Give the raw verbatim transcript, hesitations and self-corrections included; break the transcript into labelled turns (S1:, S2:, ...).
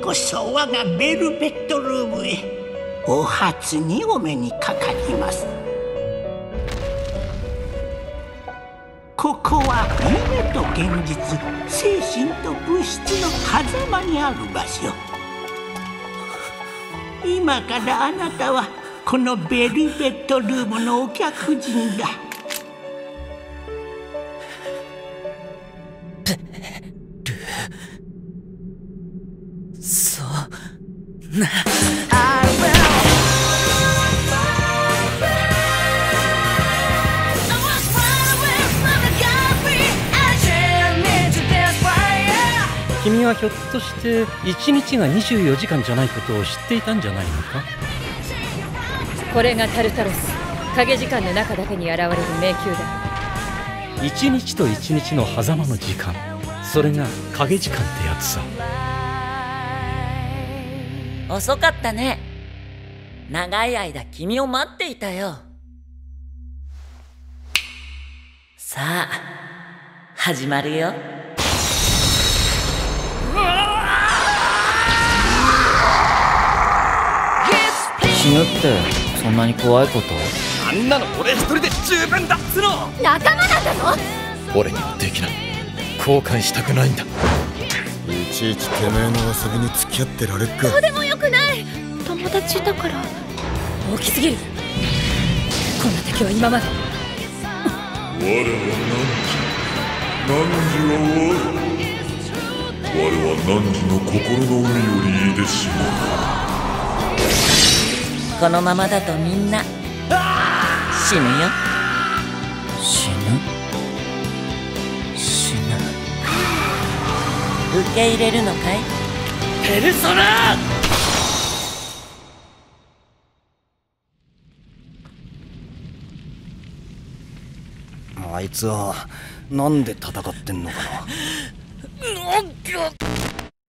S1: こそ我がベルベットルームへお初にお目にかかります。ここは夢と現実、精神と物質の狭間にある場所。今からあなたはこのベルベットルームのお客人だ。
S2: そうな。
S3: 君はひょっとして一日がにじゅうよじかんじゃないことを知っていたんじゃないのか？
S4: これがタルタロス、影時間の中だけに現れる迷宮だ。
S3: 一日と一日の狭間の時間、それが影時間ってやつさ。
S2: 遅かったね。長い間君を待っていたよ。さあ始まるよ。
S5: 死ぬってそんなに怖いこと？
S6: あんなの俺一人で十分だっつの。
S4: 仲間なんだぞ。
S6: 俺にはできない。後悔したくないんだ。い
S7: ちいちてめえの遊びに付き合ってられっか。
S4: どうでもよくない。友達だから。大きすぎる。こんな敵は今まで。
S8: 我は汝我は汝の心の海よりいでしまう。
S2: このままだとみんな死ぬよ。
S5: 死ぬ死ぬ
S2: 受け入れるのかい？
S6: ペルソナ！
S5: あいつはなんで戦ってんのかな。
S6: なんか